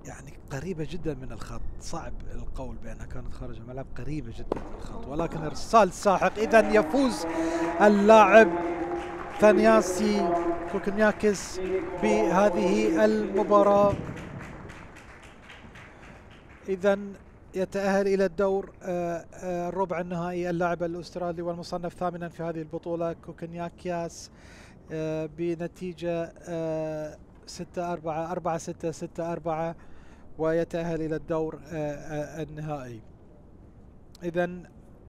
يعني قريبة جدا من الخط، صعب القول بأنها كانت خارج الملعب، قريبة جدا من الخط، ولكن إرسال ساحق. إذا يفوز اللاعب ثانياسي كوكنياكس بهذه المباراة، إذا يتأهل إلى الدور الربع النهائي اللاعب الأسترالي والمصنف ثامنا في هذه البطولة كوكنياكياس بنتيجة 6-4 4-6 6-4، ويتأهل إلى الدور النهائي. إذا